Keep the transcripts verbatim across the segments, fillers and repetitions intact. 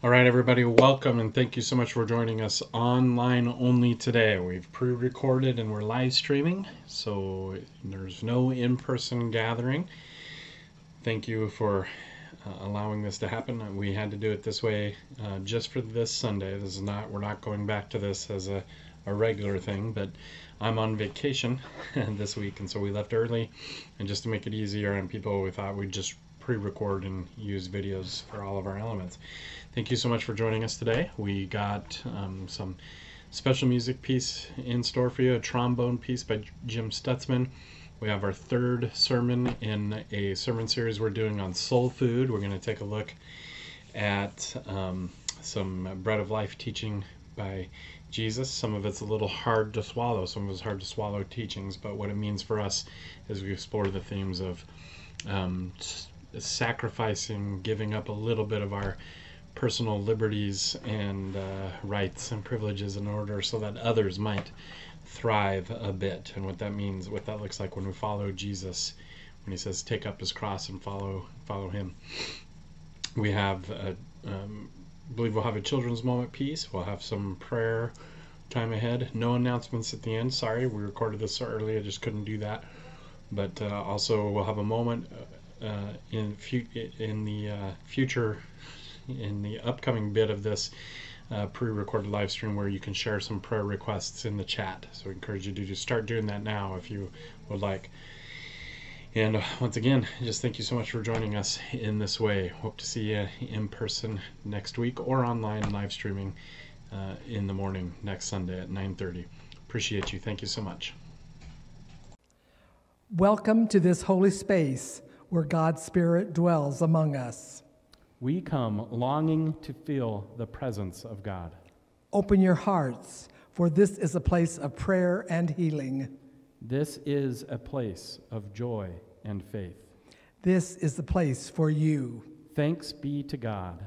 All right, everybody, welcome and thank you so much for joining us online only today. We've pre-recorded and we're live streaming, so there's no in-person gathering. Thank you for uh, allowing this to happen. We had to do it this way uh, just for this Sunday. This is not, we're not going back to this as a, a regular thing, but I'm on vacation this week, and so we left early, and just to make it easier on people, we thought we'd just pre-record and use videos for all of our elements. Thank you so much for joining us today. We got um, some special music piece in store for you, a trombone piece by Jim Stutzman. We have our third sermon in a sermon series we're doing on soul food. We're going to take a look at um, some bread of life teaching by Jesus. Some of it's a little hard to swallow, some of it's hard to swallow teachings, but what it means for us as we explore the themes of um, sacrificing, giving up a little bit of our personal liberties and uh, rights and privileges in order so that others might thrive a bit, and what that means, what that looks like when we follow Jesus, when he says take up his cross and follow follow him. We have a, um, I believe we'll have a children's moment piece. We'll have some prayer time ahead. No announcements at the end. Sorry, we recorded this so early, I just couldn't do that. But uh, also we'll have a moment uh, in fu- in the uh, future, in the upcoming bit of this uh, pre-recorded live stream, where you can share some prayer requests in the chat. So I encourage you to just start doing that now if you would like. And uh, once again, just thank you so much for joining us in this way. Hope to see you in person next week or online live streaming uh, in the morning next Sunday at nine thirty. Appreciate you. Thank you so much. Welcome to this holy space where God's Spirit dwells among us. We come longing to feel the presence of God. Open your hearts, for this is a place of prayer and healing. This is a place of joy and faith. This is the place for you. Thanks be to God.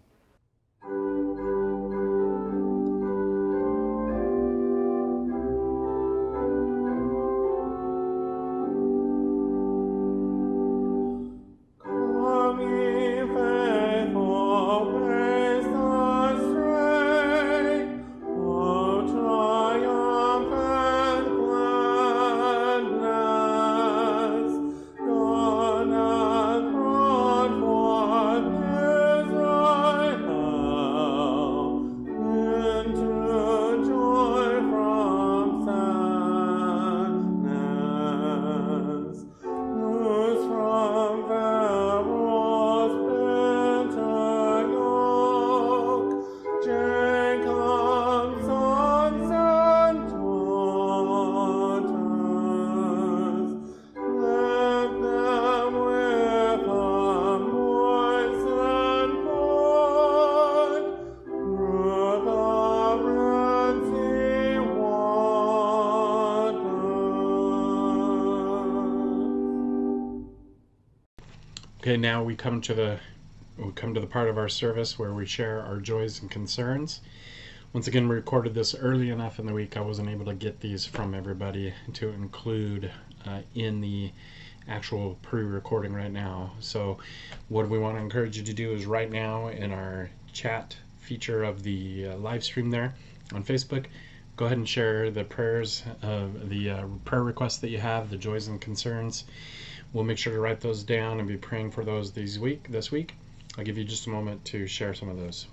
Okay, now we come to the we come to the part of our service where we share our joys and concerns. Once again, we recorded this early enough in the week I wasn't able to get these from everybody to include uh, in the actual pre-recording right now. So what we want to encourage you to do is right now in our chat feature of the uh, live stream there on Facebook, go ahead and share the prayers, uh, the uh, prayer requests that you have, the joys and concerns. We'll make sure to write those down and be praying for those this week. This week, I'll give you just a moment to share some of those.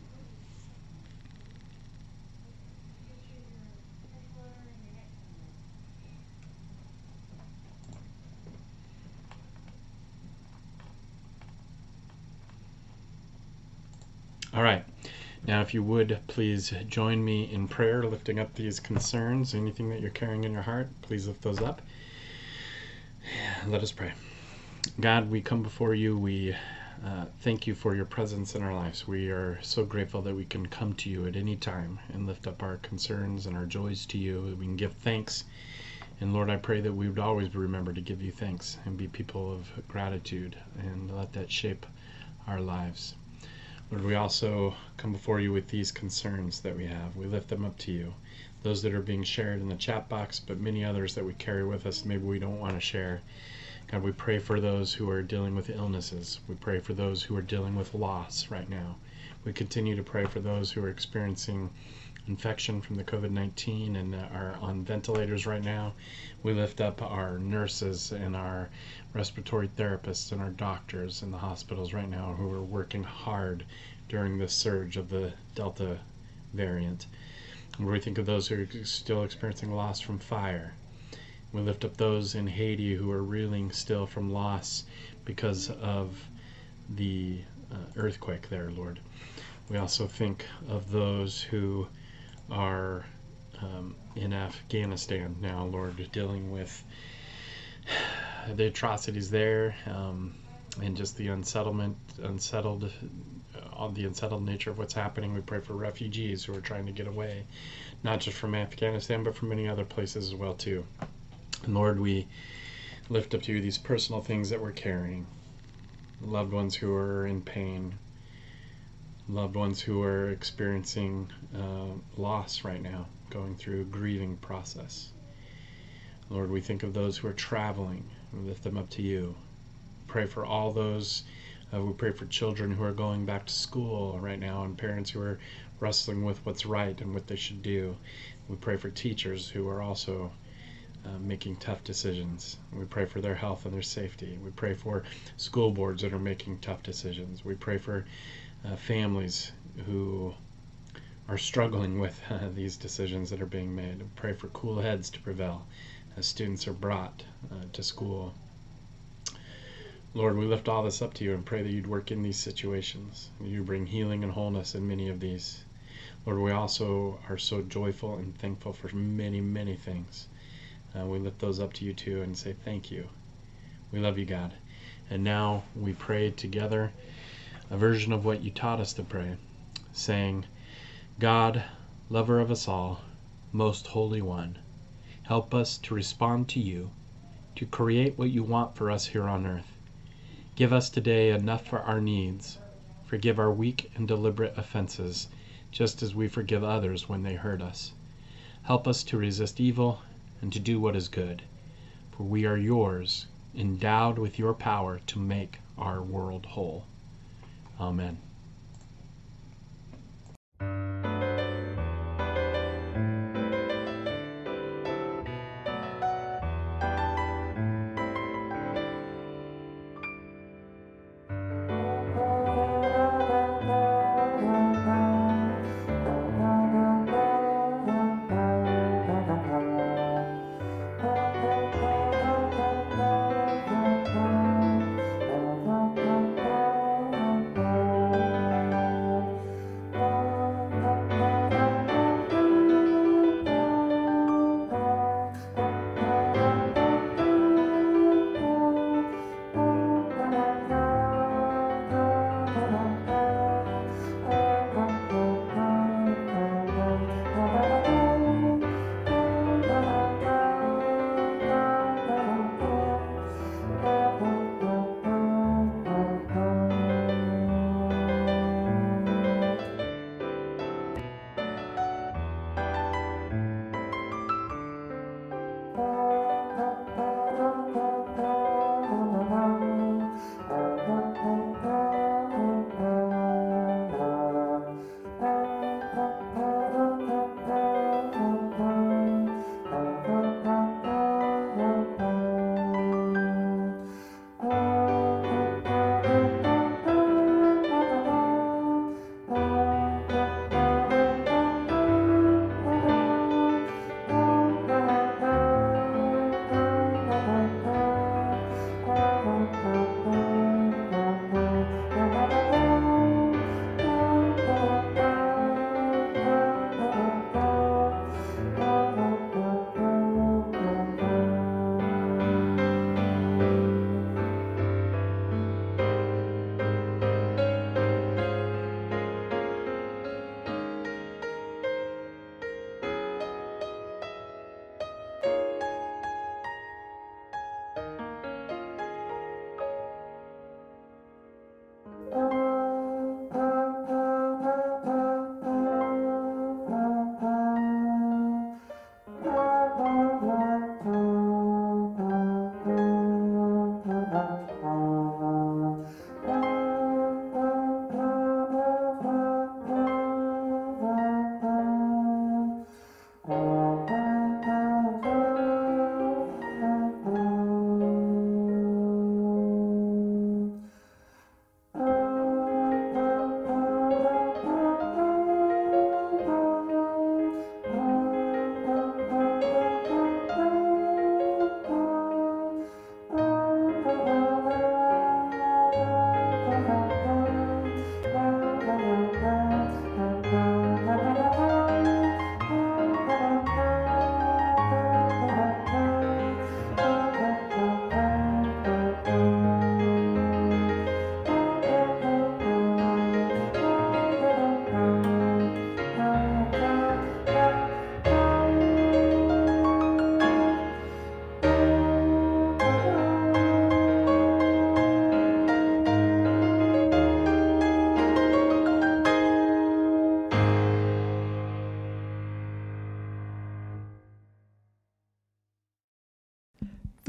All right. Now, if you would, please join me in prayer, lifting up these concerns. Anything that you're carrying in your heart, please lift those up. Let us pray. God, we come before you. We uh, thank you for your presence in our lives. We are so grateful that we can come to you at any time and lift up our concerns and our joys to you. That we can give thanks. And Lord, I pray that we would always remember to give you thanks and be people of gratitude, and let that shape our lives. Lord, we also come before you with these concerns that we have. We lift them up to you. Those that are being shared in the chat box, but many others that we carry with us, maybe we don't want to share. God, we pray for those who are dealing with illnesses. We pray for those who are dealing with loss right now. We continue to pray for those who are experiencing infection from the covid nineteen and are on ventilators right now. We lift up our nurses and our respiratory therapists and our doctors in the hospitals right now who are working hard during this surge of the Delta variant. And we think of those who are still experiencing loss from fire. We lift up those in Haiti who are reeling still from loss because of the uh, earthquake there, Lord. We also think of those who are um, in Afghanistan now, Lord, dealing with the atrocities there um, and just the unsettlement, unsettled, uh, the unsettled nature of what's happening. We pray for refugees who are trying to get away, not just from Afghanistan, but from many other places as well, too. And Lord, we lift up to you these personal things that we're carrying, loved ones who are in pain, loved ones who are experiencing uh, loss right now, going through a grieving process. Lord, we think of those who are traveling. We lift them up to you. Pray for all those. Uh, we pray for children who are going back to school right now and parents who are wrestling with what's right and what they should do. We pray for teachers who are also uh, making tough decisions. We pray for their health and their safety. We pray for school boards that are making tough decisions. We pray for Uh, families who are struggling with uh, these decisions that are being made. Pray for cool heads to prevail as students are brought uh, to school. Lord, we lift all this up to you and pray that you'd work in these situations. You bring healing and wholeness in many of these. Lord, we also are so joyful and thankful for many, many things. Uh, we lift those up to you too and say thank you. We love you, God. And now we pray together a version of what you taught us to pray, saying, God, lover of us all, most holy one, help us to respond to you, to create what you want for us here on earth. Give us today enough for our needs. Forgive our weak and deliberate offenses, just as we forgive others when they hurt us. Help us to resist evil and to do what is good, for we are yours, endowed with your power to make our world whole. Amen.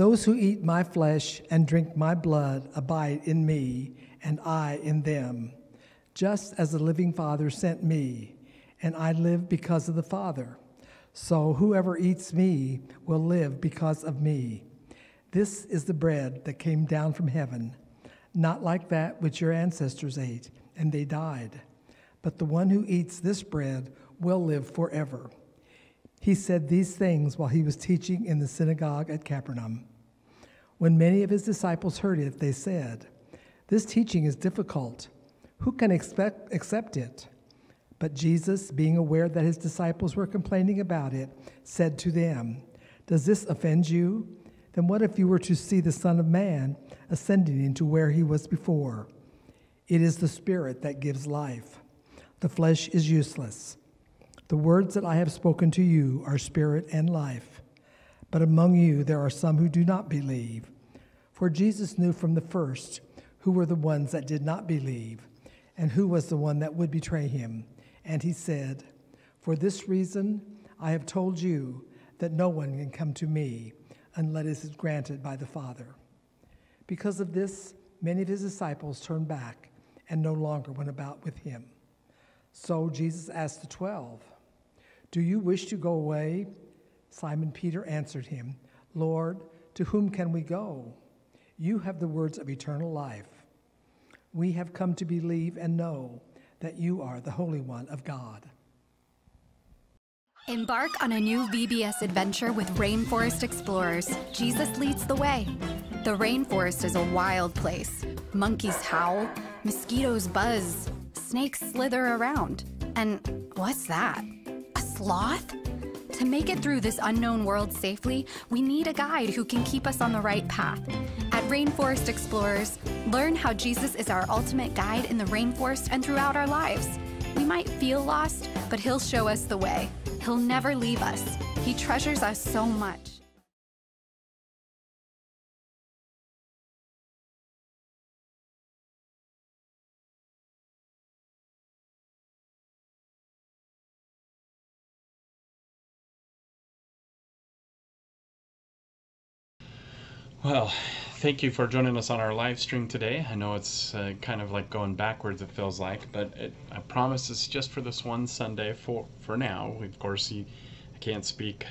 Those who eat my flesh and drink my blood abide in me, and I in them. Just as the living Father sent me, and I live because of the Father. So whoever eats me will live because of me. This is the bread that came down from heaven, not like that which your ancestors ate, and they died. But the one who eats this bread will live forever. He said these things while he was teaching in the synagogue at Capernaum. When many of his disciples heard it, they said, "This teaching is difficult. Who can expect, accept it?" But Jesus, being aware that his disciples were complaining about it, said to them, "Does this offend you? Then what if you were to see the Son of Man ascending into where he was before? It is the Spirit that gives life. The flesh is useless. The words that I have spoken to you are spirit and life. But among you there are some who do not believe." For Jesus knew from the first who were the ones that did not believe, and who was the one that would betray him. And he said, "For this reason I have told you that no one can come to me unless it is granted by the Father." Because of this, many of his disciples turned back and no longer went about with him. So Jesus asked the twelve, "Do you wish to go away?" Simon Peter answered him, "Lord, to whom can we go? You have the words of eternal life. We have come to believe and know that you are the Holy One of God." Embark on a new V B S adventure with Rainforest Explorers. Jesus leads the way. The rainforest is a wild place. Monkeys howl, mosquitoes buzz, snakes slither around. And what's that? A sloth? To make it through this unknown world safely, we need a guide who can keep us on the right path. At Rainforest Explorers, learn how Jesus is our ultimate guide in the rainforest and throughout our lives. We might feel lost, but he'll show us the way. He'll never leave us. He treasures us so much. Well, thank you for joining us on our live stream today. I know it's uh, kind of like going backwards, it feels like, but it, I promise it's just for this one Sunday for, for now. Of course, he, I can't speak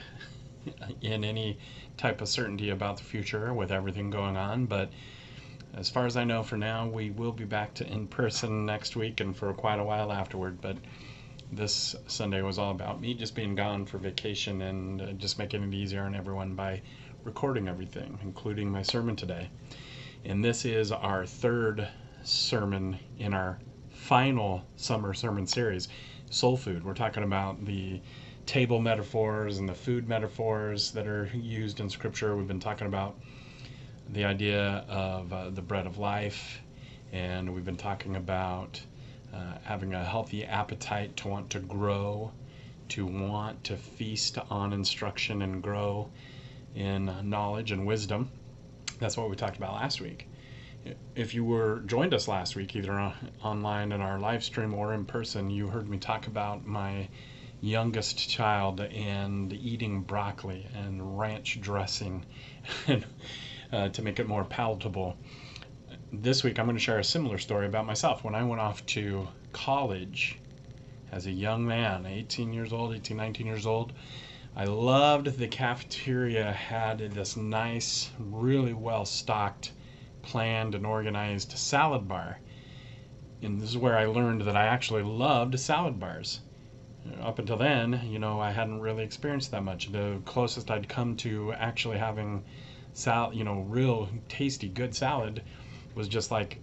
in any type of certainty about the future with everything going on, but as far as I know for now, we will be back to in person next week and for quite a while afterward. But this Sunday was all about me just being gone for vacation and uh, just making it easier on everyone by recording everything, including my sermon today. And this is our third sermon in our final summer sermon series, Soul Food. We're talking about the table metaphors and the food metaphors that are used in Scripture. We've been talking about the idea of uh, the bread of life, and we've been talking about uh, having a healthy appetite to want to grow, to want to feast on instruction and grow in knowledge and wisdom. That's what we talked about last week. If you were joined us last week, either on, online in our live stream or in person, you heard me talk about my youngest child and eating broccoli and ranch dressing and, uh, to make it more palatable. This week I'm going to share a similar story about myself. When I went off to college as a young man, eighteen years old, eighteen, nineteen years old, I loved the cafeteria had this nice, really well stocked, planned and organized salad bar. And this is where I learned that I actually loved salad bars. Up until then, you know, I hadn't really experienced that much. The closest I'd come to actually having sal, you know, real tasty, good salad was just like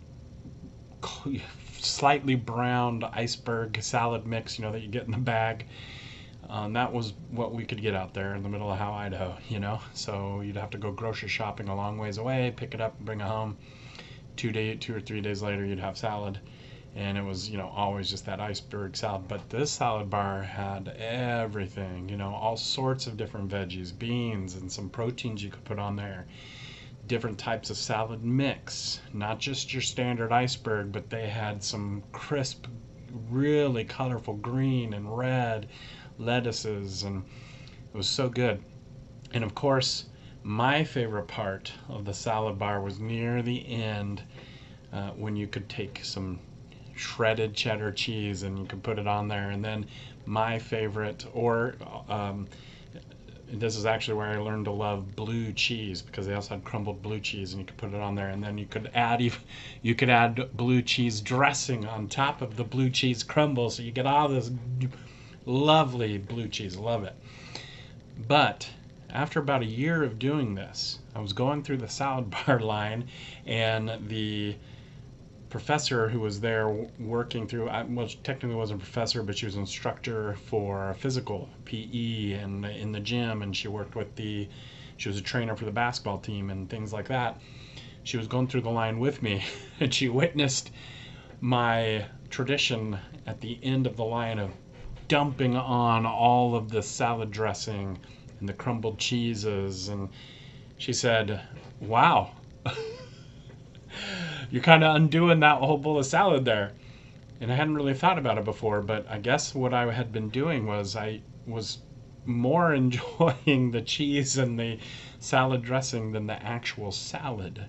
slightly browned iceberg salad mix, you know, that you get in the bag. Um, that was what we could get out there in the middle of Howe, Idaho, you know. So you'd have to go grocery shopping a long ways away, pick it up, and bring it home. Two day, two or three days later, you'd have salad, and it was, you know, always just that iceberg salad. But this salad bar had everything, you know, all sorts of different veggies, beans, and some proteins you could put on there. Different types of salad mix, not just your standard iceberg, but they had some crisp, really colorful green and red lettuces, and it was so good. And of course, My favorite part of the salad bar was near the end, uh, when you could take some shredded cheddar cheese and you could put it on there. And then my favorite, or um, this is actually where I learned to love blue cheese, because they also had crumbled blue cheese and you could put it on there, and then you could add even, you could add blue cheese dressing on top of the blue cheese crumble, so you get all this lovely blue cheese. Love it. But after about a year of doing this, I was going through the salad bar line, and the professor who was there working through, well, she technically wasn't a professor, but she was an instructor for physical P E and in the gym, and she worked with the, she was a trainer for the basketball team and things like that. She was going through the line with me, and she witnessed my tradition at the end of the line of dumping on all of the salad dressing and the crumbled cheeses, and she said, "Wow, you're kind of undoing that whole bowl of salad there." And I hadn't really thought about it before, but I guess what I had been doing was I was more enjoying the cheese and the salad dressing than the actual salad.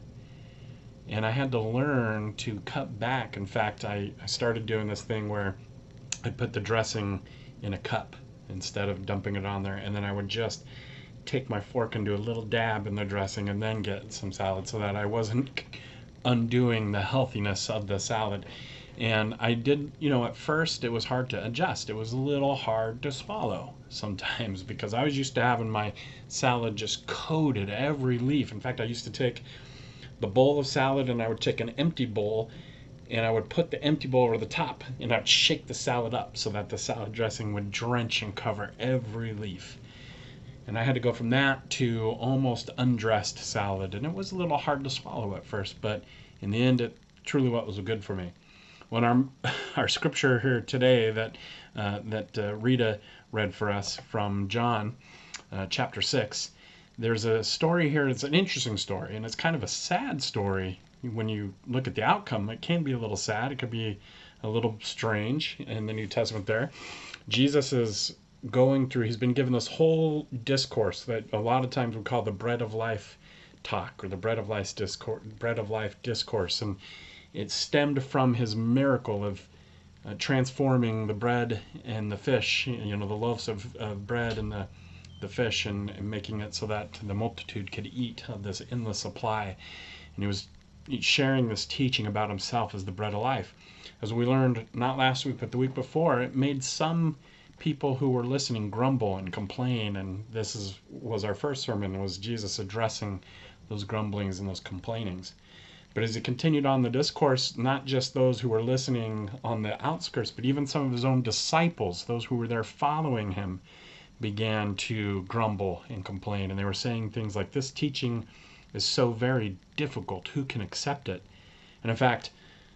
And I had to learn to cut back. In fact, I, I started doing this thing where I put the dressing in a cup instead of dumping it on there, and then I would just take my fork and do a little dab in the dressing and then get some salad, so that I wasn't undoing the healthiness of the salad. And I did, you know, at first it was hard to adjust. It was a little hard to swallow sometimes, because I was used to having my salad just coated every leaf. In fact, I used to take the bowl of salad and I would take an empty bowl and I would put the empty bowl over the top and I'd shake the salad up so that the salad dressing would drench and cover every leaf. And I had to go from that to almost undressed salad, and it was a little hard to swallow at first, but in the end it truly what was good for me. When our our scripture here today that uh, that uh, Rita read for us from John uh, chapter six, there's a story here. It's an interesting story, and it's kind of a sad story. When you look at the outcome, it can be a little sad. It could be a little strange in the New Testament there. Jesus is going through, he's been given this whole discourse that a lot of times we call the bread of life talk, or the bread of life discourse, bread of life discourse. And it stemmed from his miracle of uh, transforming the bread and the fish, you know, the loaves of, of bread and the, the fish, and, and making it so that the multitude could eat of this endless supply. And he was sharing this teaching about himself as the bread of life. As we learned not last week but the week before, it made some people who were listening grumble and complain, and this is was our first sermon, was Jesus addressing those grumblings and those complainings. But as he continued on the discourse, not just those who were listening on the outskirts, but even some of his own disciples, those who were there following him, began to grumble and complain. And they were saying things like, "This teaching is so very difficult. Who can accept it?" And in fact,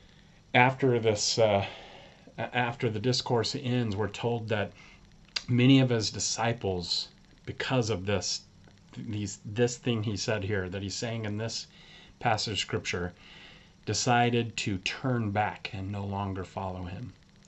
after this, uh, after the discourse ends, we're told that many of his disciples, because of this, these this thing he said here, that he's saying in this passage of scripture, decided to turn back and no longer follow him.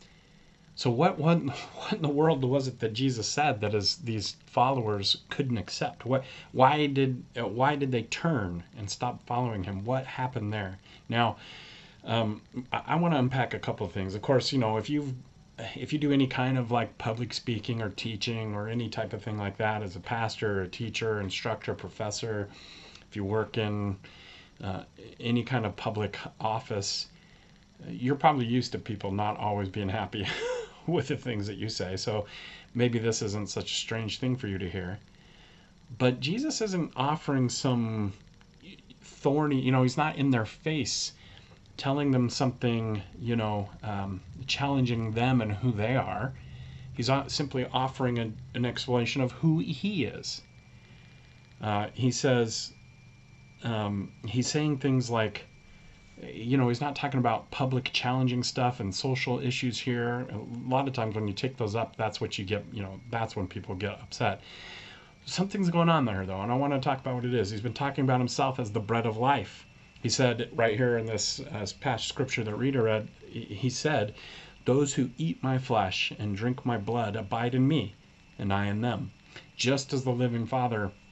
So what, what, what in the world was it that Jesus said that his, these followers couldn't accept? What, why did, why did they turn and stop following him? What happened there? Now, um, I, I want to unpack a couple of things. Of course, you know, if you if you do any kind of like public speaking or teaching or any type of thing like that as a pastor, a teacher, instructor, professor, if you work in uh, any kind of public office, you're probably used to people not always being happy with the things that you say. So maybe this isn't such a strange thing for you to hear. But Jesus isn't offering some thorny, you know, he's not in their face telling them something, you know, um, challenging them and who they are. He's simply offering a, an explanation of who he is. Uh, he says, um, he's saying things like, you know, he's not talking about public challenging stuff and social issues here. A lot of times when you take those up, that's what you get, you know, that's when people get upset. Something's going on there, though, and I want to talk about what it is. He's been talking about himself as the bread of life. He said right here in this uh, passage scripture that Rita read, he said, "Those who eat my flesh and drink my blood abide in me, and I in them. Just as the living Father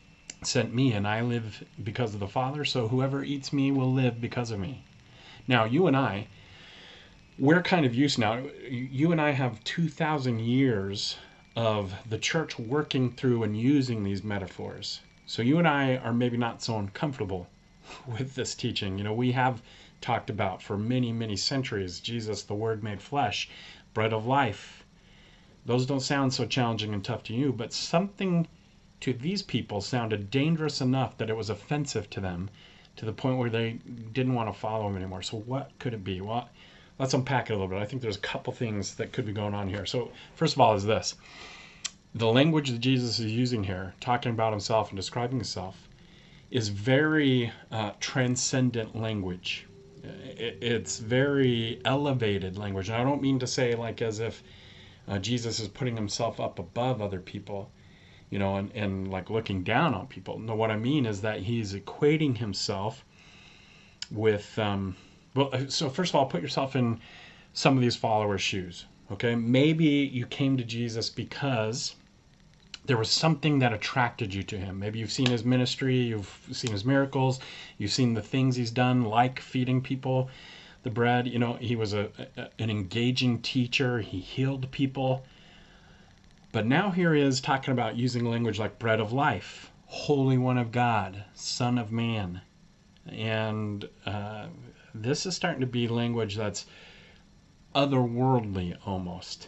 sent me, and I live because of the Father, so whoever eats me will live because of me. Now, you and I, we're kind of used now. You and I have two thousand years of the church working through and using these metaphors. So you and I are maybe not so uncomfortable with this teaching. You know, we have talked about for many, many centuries, Jesus, the Word made flesh, bread of life. Those don't sound so challenging and tough to you, but something to these people sounded dangerous enough that it was offensive to them, to the point where they didn't want to follow him anymore. So what could it be? Well, let's unpack it a little bit. I think there's a couple things that could be going on here. So first of all is this. The language that Jesus is using here, talking about himself and describing himself, is very uh, transcendent language. It's very elevated language. And I don't mean to say like as if uh, Jesus is putting himself up above other people, you know, and, and like looking down on people. No, what I mean is that he's equating himself with, um, well, so first of all, put yourself in some of these followers' shoes, okay? Maybe you came to Jesus because there was something that attracted you to him. Maybe you've seen his ministry, you've seen his miracles, you've seen the things he's done, like feeding people the bread. You know, he was a, a an engaging teacher, he healed people. But now here he is talking about using language like bread of life, Holy One of God, Son of Man. And uh, this is starting to be language that's otherworldly almost.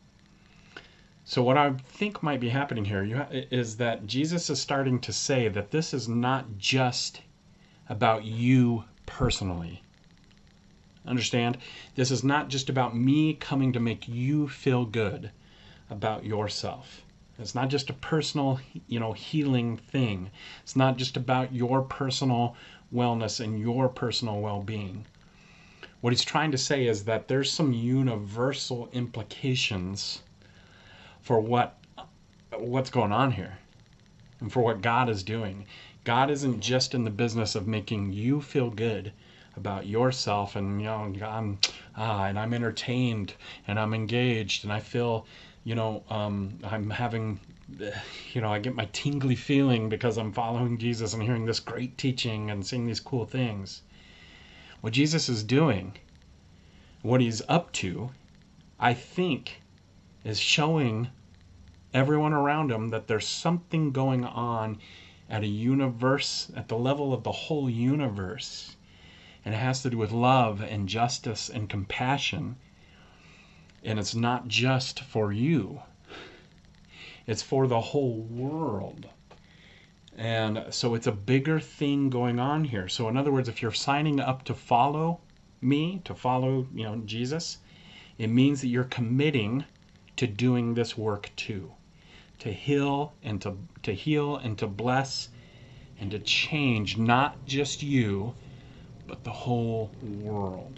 So what I think might be happening here you ha- is that Jesus is starting to say that this is not just about you personally. Understand? This is not just about me coming to make you feel good about yourself. It's not just a personal, you know, healing thing. It's not just about your personal wellness and your personal well-being. What he's trying to say is that there's some universal implications for what what's going on here and for what God is doing. God isn't just in the business of making you feel good about yourself and, you know, I'm ah, and I'm entertained and I'm engaged and I feel, you know, um, I'm having, you know, I get my tingly feeling because I'm following Jesus and hearing this great teaching and seeing these cool things. What Jesus is doing, what he's up to, I think, is showing everyone around him that there's something going on at a universe, at the level of the whole universe. And it has to do with love and justice and compassion. And it's not just for you. It's for the whole world. And so it's a bigger thing going on here. So in other words, if you're signing up to follow me, to follow, you know, Jesus, it means that you're committing to doing this work too. To heal and to, to heal and to bless and to change not just you, but the whole world.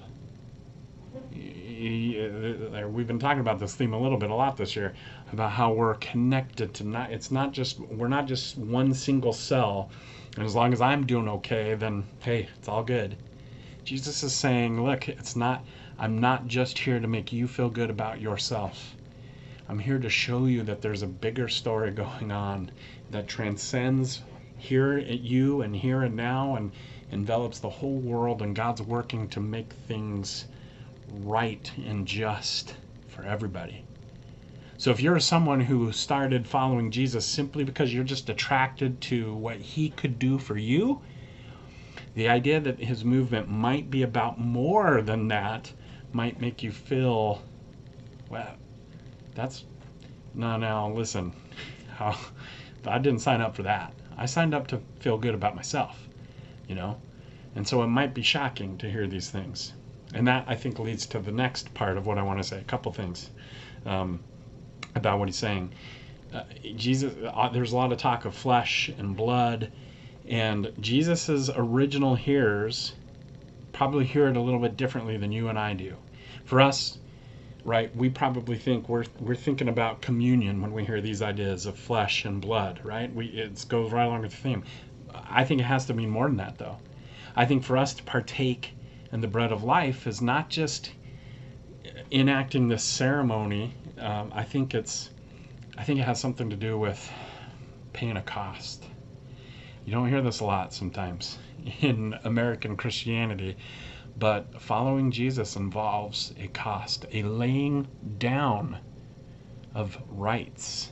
We've been talking about this theme a little bit, a lot this year, about how we're connected to not, it's not just, we're not just one single cell, and as long as I'm doing okay, then hey, it's all good. Jesus is saying, look, it's not, I'm not just here to make you feel good about yourself. I'm here to show you that there's a bigger story going on that transcends here at you and here and now and envelops the whole world, and God's working to make things right and just for everybody. So if you're someone who started following Jesus simply because you're just attracted to what he could do for you, the idea that his movement might be about more than that might make you feel, well, that's, no, no, listen, I didn't sign up for that. I signed up to feel good about myself. You know, and so it might be shocking to hear these things, and that I think leads to the next part of what I want to say. A couple things um, about what he's saying. Uh, Jesus, uh, there's a lot of talk of flesh and blood, and Jesus's original hearers probably hear it a little bit differently than you and I do. For us, right, we probably think we're we're thinking about communion when we hear these ideas of flesh and blood, right? We it goes right along with the theme. I think it has to mean more than that, though. I think for us to partake in the bread of life is not just enacting this ceremony. Um, I think it's, I think it has something to do with paying a cost. You don't hear this a lot sometimes in American Christianity, but following Jesus involves a cost, a laying down of rights.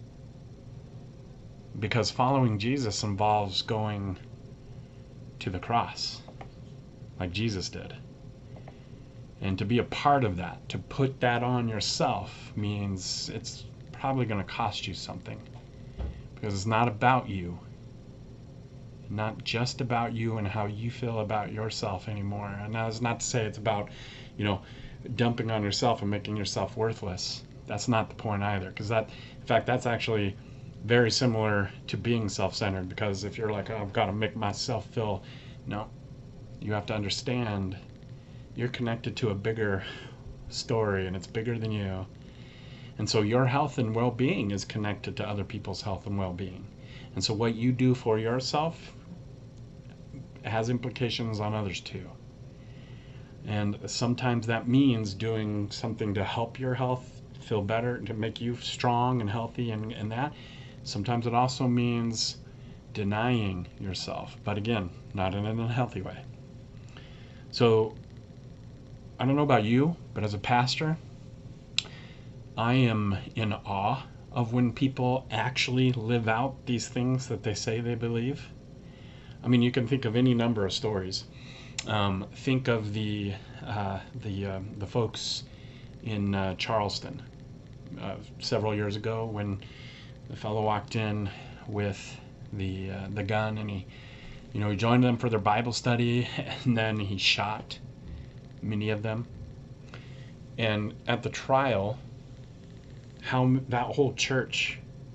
Because following Jesus involves going to the cross, like Jesus did. And to be a part of that, to put that on yourself, means it's probably going to cost you something. Because it's not about you. Not just about you and how you feel about yourself anymore. And that's not to say it's about, you know, dumping on yourself and making yourself worthless. That's not the point either. Because that, in fact, that's actually very similar to being self-centered. Because if you're like, oh, I've got to make myself feel, no, you have to understand you're connected to a bigger story, and it's bigger than you. And so your health and well-being is connected to other people's health and well-being. And so what you do for yourself has implications on others too. And sometimes that means doing something to help your health feel better, to make you strong and healthy, and, and that. Sometimes it also means denying yourself, but again, not in an unhealthy way. So I don't know about you, but as a pastor, I am in awe of when people actually live out these things that they say they believe. I mean, you can think of any number of stories. Um, think of the uh, the uh, the folks in uh, Charleston uh, several years ago when the fellow walked in with the uh, the gun, and he, you know, he joined them for their Bible study, and then he shot many of them. And at the trial, how that whole church,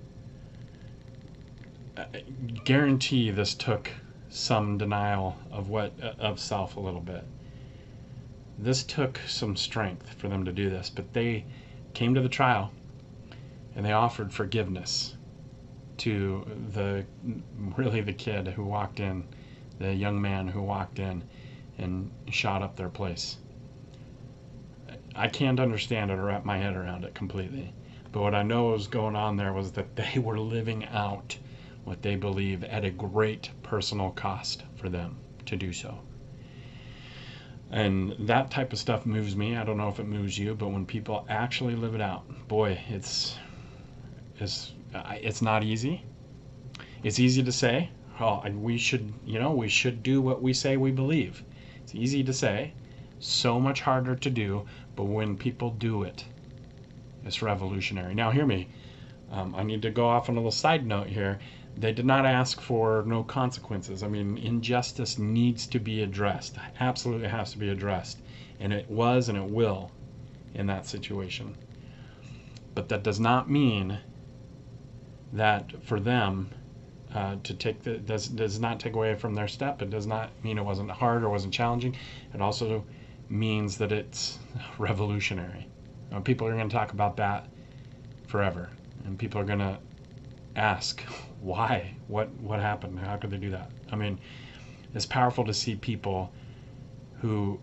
I guarantee this took some denial of what of self a little bit. This took some strength for them to do this, but they came to the trial and they offered forgiveness to the really the kid who walked in, the young man who walked in and shot up their place. I can't understand it or wrap my head around it completely. But what I know was going on there was that they were living out what they believe at a great personal cost for them to do so. And that type of stuff moves me. I don't know if it moves you, but when people actually live it out, boy, it's it's it's not easy. It's easy to say, oh, we should, you know, we should do what we say we believe. It's easy to say, so much harder to do, but when people do it, it's revolutionary. Now, hear me. Um, I need to go off on a little side note here. They did not ask for no consequences. I mean, injustice needs to be addressed. Absolutely has to be addressed. And it was and it will in that situation. But that does not mean that for them uh, to take the, does, does not take away from their step. It does not mean it wasn't hard or wasn't challenging. It also means that it's revolutionary. Uh, people are going to talk about that forever. And people are going to ask, why? What what happened? How could they do that? I mean, it's powerful to see people who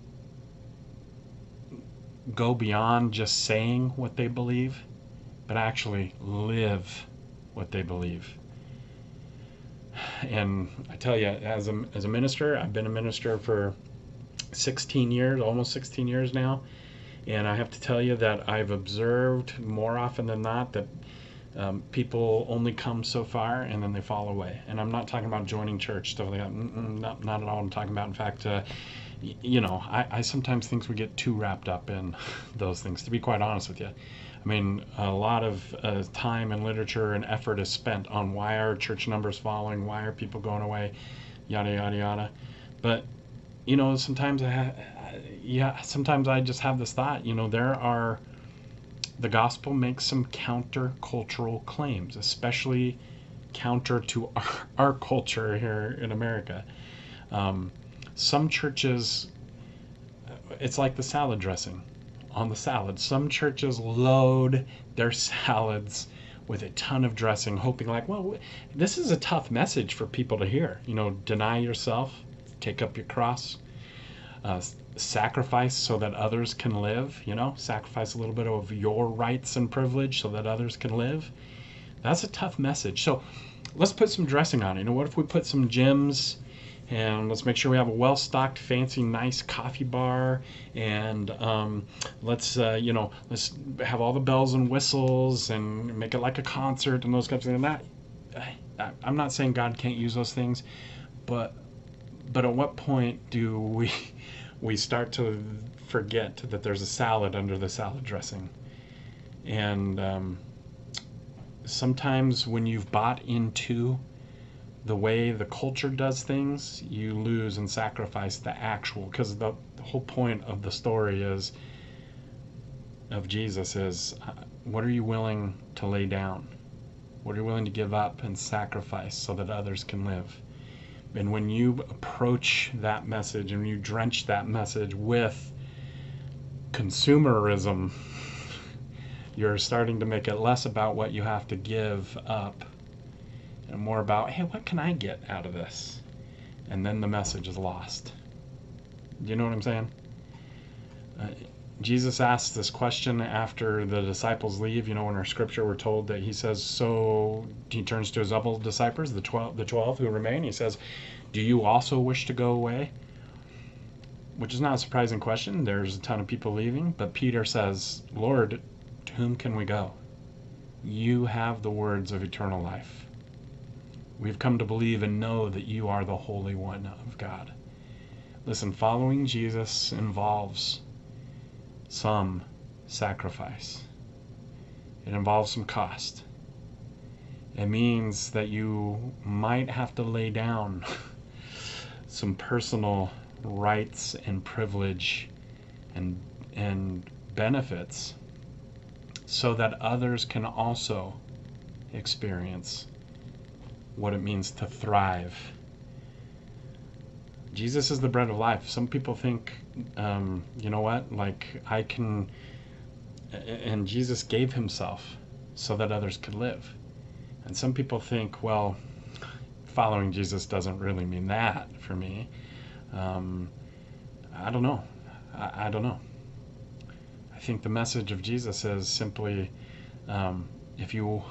go beyond just saying what they believe, but actually live what they believe. And I tell you, as a, as a minister, I've been a minister for sixteen years, almost sixteen years now. And I have to tell you that I've observed more often than not that Um, people only come so far and then they fall away. And I'm not talking about joining church, stuff like that. Mm-mm, not, not at all. I'm talking about, in fact, uh, y- you know, I, I sometimes think we get too wrapped up in those things, to be quite honest with you. I mean, a lot of uh, time and literature and effort is spent on why are church numbers falling, why are people going away, yada, yada, yada. But, you know, sometimes I, ha- yeah, sometimes I just have this thought, you know, there are, the gospel makes some counter-cultural claims, especially counter to our, our culture here in America. Um, some churches, it's like the salad dressing on the salad. Some churches load their salads with a ton of dressing, hoping like, well, this is a tough message for people to hear. You know, deny yourself, take up your cross, uh, sacrifice so that others can live, you know, sacrifice a little bit of your rights and privilege so that others can live. That's a tough message. So let's put some dressing on it. You know, what if we put some gems, and let's make sure we have a well-stocked, fancy, nice coffee bar, and um, let's, uh, you know, let's have all the bells and whistles and make it like a concert and those kinds of things. And that, I, I'm not saying God can't use those things, but but at what point do we we start to forget that there's a salad under the salad dressing? And um, sometimes when you've bought into the way the culture does things, you lose and sacrifice the actual, because the, the whole point of the story is of Jesus is uh, what are you willing to lay down? What are you willing to give up and sacrifice so that others can live? And when you approach that message and you drench that message with consumerism, you're starting to make it less about what you have to give up and more about, hey, what can I get out of this? And then the message is lost. Do you know what I'm saying? Uh, Jesus asks this question after the disciples leave. You know, in our scripture, we're told that he says, so he turns to his other disciples, the twelve, the twelve who remain. He says, do you also wish to go away? Which is not a surprising question. There's a ton of people leaving. But Peter says, Lord, to whom can we go? You have the words of eternal life. We've come to believe and know that you are the Holy One of God. Listen, following Jesus involves some sacrifice. It involves some cost. It means that you might have to lay down some personal rights and privilege and and benefits so that others can also experience what it means to thrive. Jesus is the bread of life. Some people think, um, you know what, like I can, and Jesus gave himself so that others could live. And some people think, well, following Jesus doesn't really mean that for me. Um, I don't know. I, I don't know. I think the message of Jesus is simply, um, if you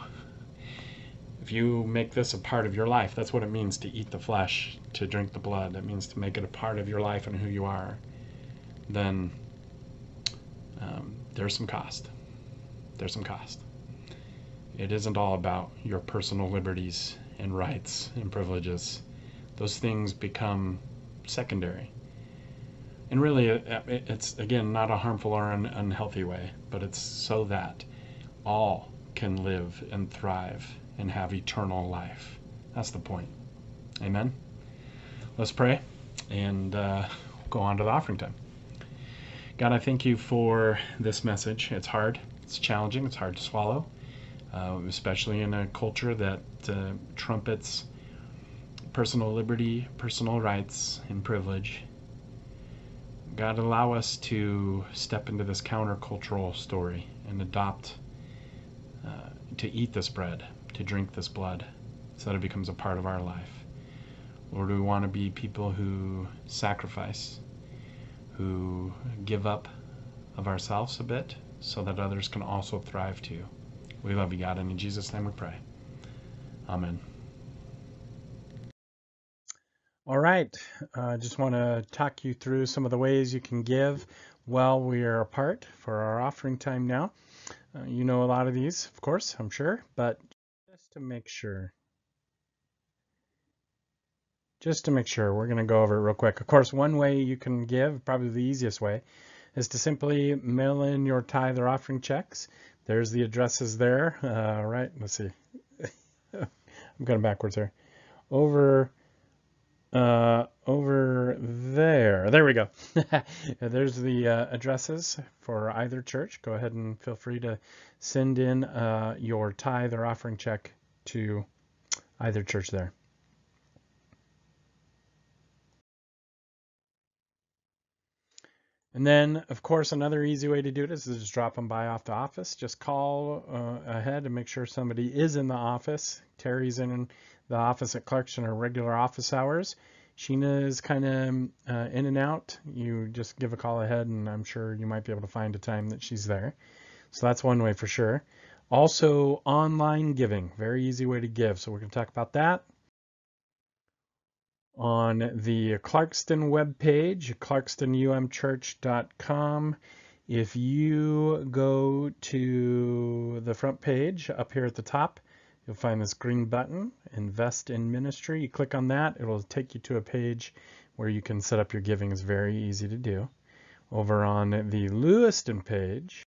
if you make this a part of your life, that's what it means to eat the flesh, to drink the blood. It means to make it a part of your life and who you are. Then um, there's some cost. There's some cost. It isn't all about your personal liberties and rights and privileges. Those things become secondary. And really, it's, again, not a harmful or an unhealthy way, but it's so that all can live and thrive and have eternal life. That's the point. Amen? Let's pray and uh, go on to the offering time. God, I thank you for this message. It's hard. It's challenging. It's hard to swallow, uh, especially in a culture that uh, trumpets personal liberty, personal rights, and privilege. God, allow us to step into this countercultural story and adopt, uh, to eat this bread, to drink this blood, so that it becomes a part of our life. Lord, we want to be people who sacrifice, who give up of ourselves a bit, so that others can also thrive too. We love you, God, and in Jesus' name we pray. Amen. All right, I uh, just want to talk you through some of the ways you can give while we are apart for our offering time now. Uh, you know a lot of these, of course, I'm sure, but just to make sure, just to make sure, we're going to go over it real quick. Of course, one way you can give, probably the easiest way, is to simply mail in your tithe or offering checks. There's the addresses there. Uh, right, let's see. I'm going backwards here. Over... Uh, over there, there we go. There's the uh, addresses for either church. Go ahead and feel free to send in uh, your tithe or offering check to either church there. And then, of course, another easy way to do it is to just drop them by off the office. Just call uh, ahead and make sure somebody is in the office. Terry's in the office at Clark's in her regular office hours. Sheena is kind of uh, in and out. You just give a call ahead, and I'm sure you might be able to find a time that she's there. So that's one way for sure. Also, online giving, very easy way to give. So we're going to talk about that. On the Clarkston webpage, clarkston u m church dot com, if you go to the front page up here at the top, you'll find this green button, Invest in Ministry. You click on that, it'll take you to a page where you can set up your giving. It's very easy to do. Over on the Lewiston page,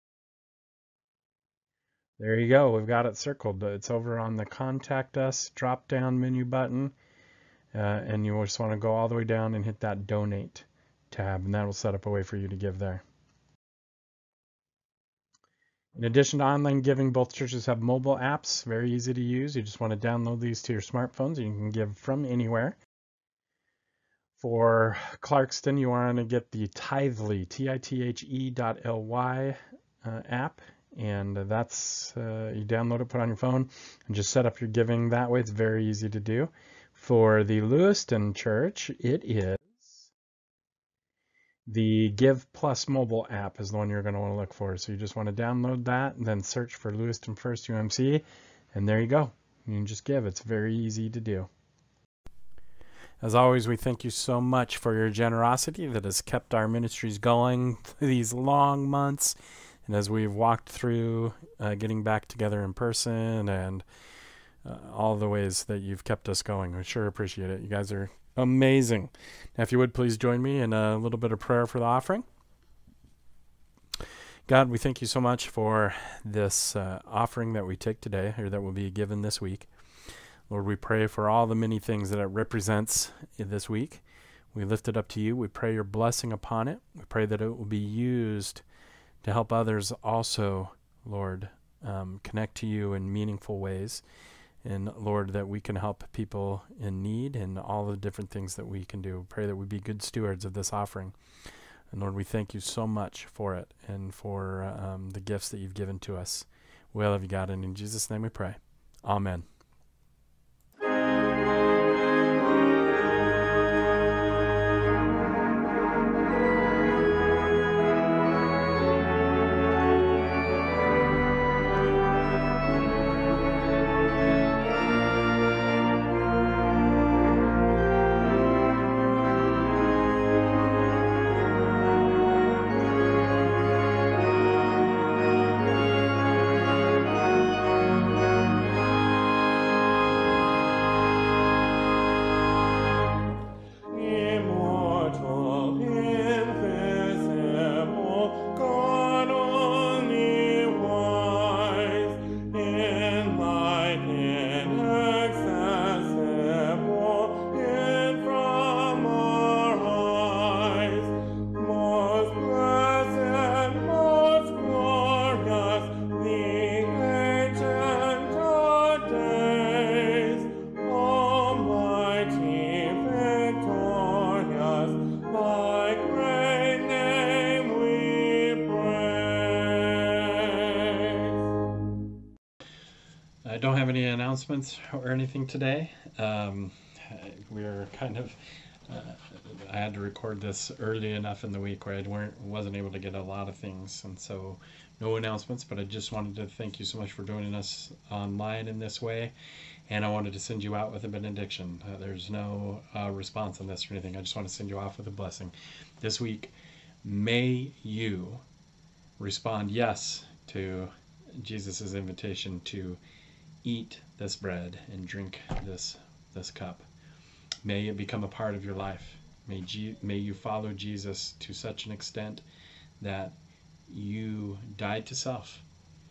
there you go, we've got it circled. It's over on the Contact Us drop-down menu button, uh, and you just want to go all the way down and hit that Donate tab, and that will set up a way for you to give there. In addition to online giving, both churches have mobile apps, very easy to use. You just want to download these to your smartphones, and you can give from anywhere. For Clarkston, you want to get the Tithely, T I T H E dot L Y uh, app, and that's, uh, you download it, put it on your phone, and just set up your giving that way. It's very easy to do. For the Lewiston Church, it is the Give Plus mobile app is the one you're going to want to look for. So you just want to download that and then search for Lewiston First U M C, and there you go. You can just give. It's very easy to do. As always, we thank you so much for your generosity that has kept our ministries going these long months, and as we've walked through uh, getting back together in person and uh, all the ways that you've kept us going. We sure appreciate it. You guys are amazing. Now, if you would please join me in a little bit of prayer for the offering. God, we thank you so much for this uh, offering that we take today, or that will be given this week. Lord, we pray for all the many things that it represents this week. We lift it up to you. We pray your blessing upon it. We pray that it will be used to help others also, Lord, um, connect to you in meaningful ways. And Lord, that we can help people in need and all the different things that we can do. Pray that we be good stewards of this offering. And Lord, we thank you so much for it and for um, the gifts that you've given to us. We love you, God, and in Jesus' name we pray. Amen. I don't have any announcements or anything today. Um, we are kind of, uh, I had to record this early enough in the week where I weren't, wasn't able to get a lot of things, and so no announcements, but I just wanted to thank you so much for joining us online in this way, and I wanted to send you out with a benediction. Uh, there's no uh, response on this or anything. I just want to send you off with a blessing. This week, may you respond yes to Jesus' invitation to eat this bread and drink this this cup. May it become a part of your life. May, G- may you follow Jesus to such an extent that you died to self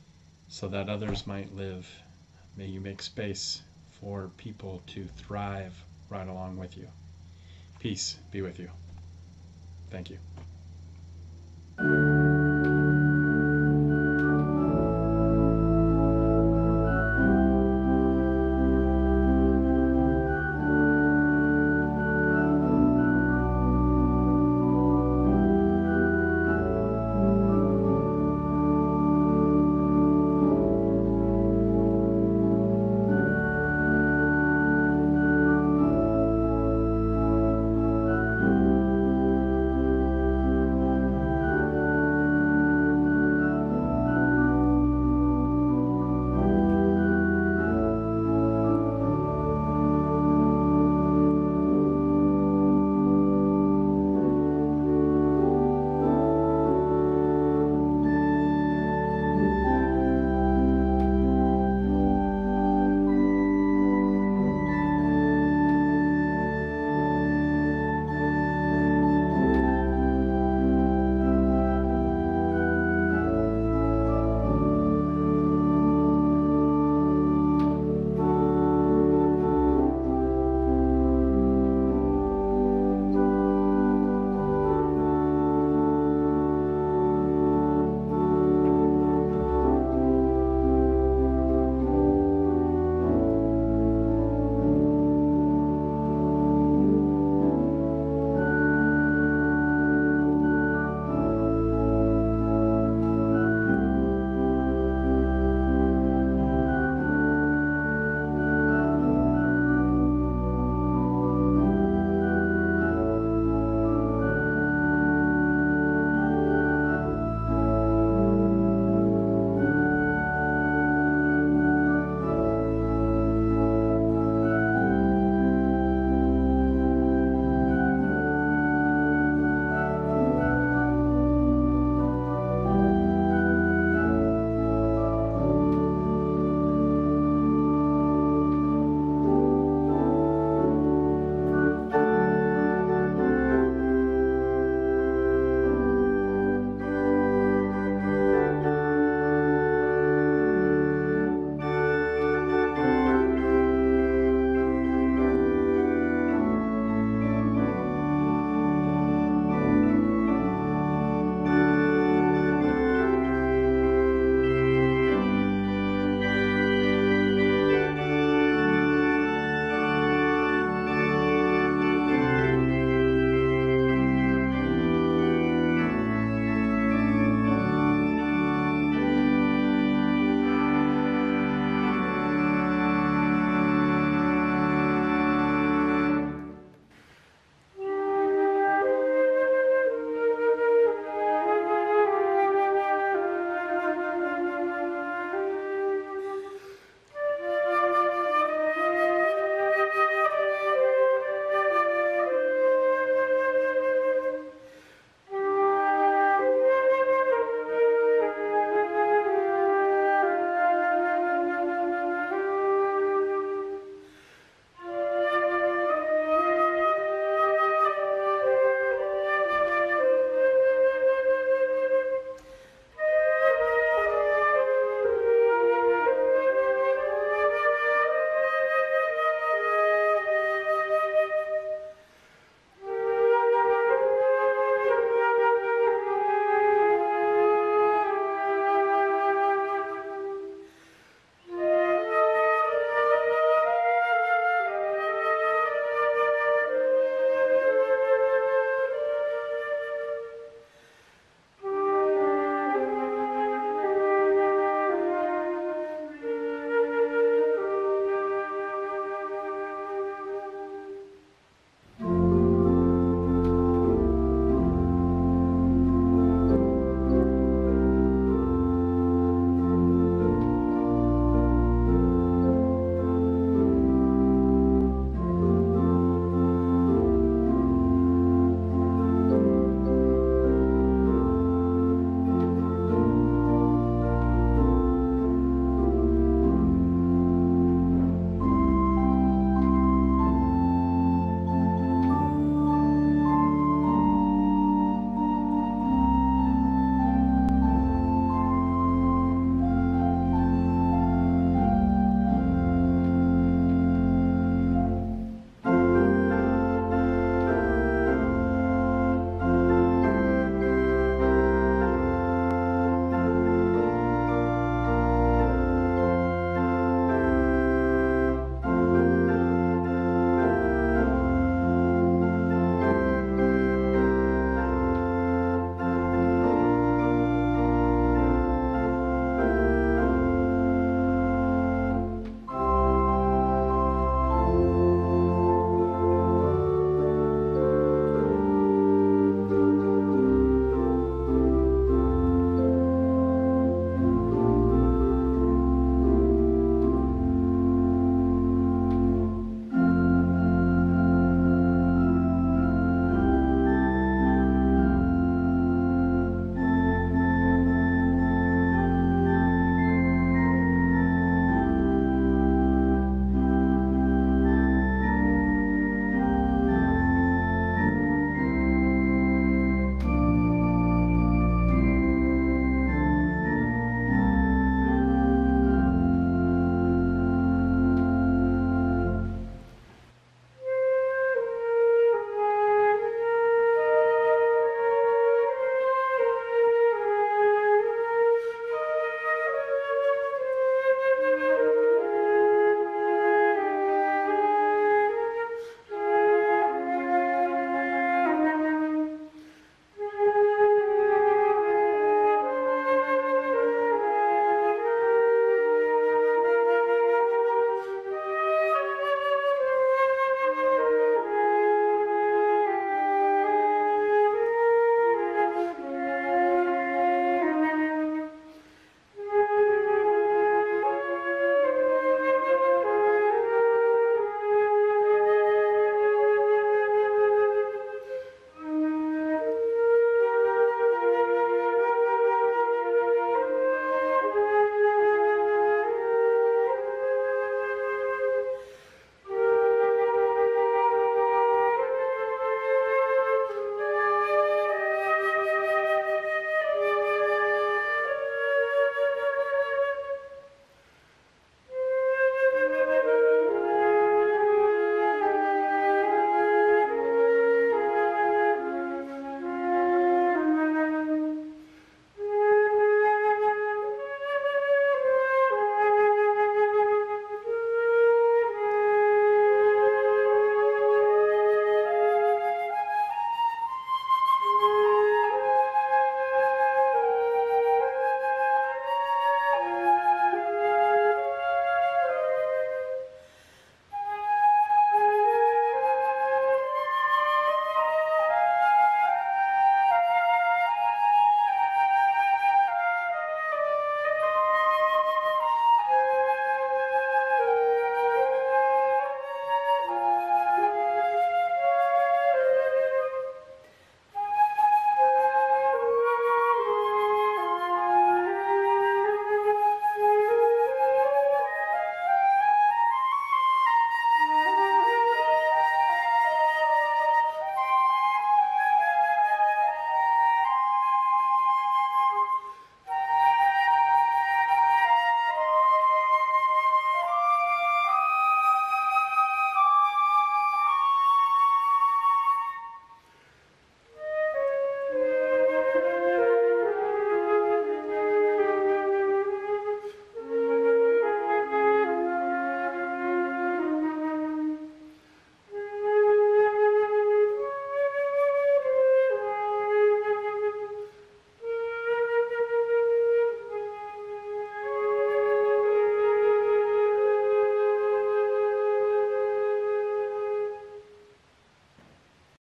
so that others might live. May you make space for people to thrive right along with you. Peace be with you. Thank you.